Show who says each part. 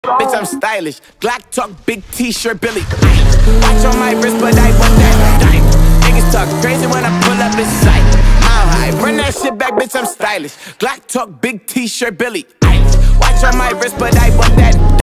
Speaker 1: Bitch, I'm stylish. Glock talk, big t-shirt, Billy. Watch on my wrist, but I want that diamond. Niggas talk crazy when I pull up in sight. Mile high, run that shit back, bitch, I'm stylish. Glock talk, big t-shirt, Billy. Watch on my wrist, but I want that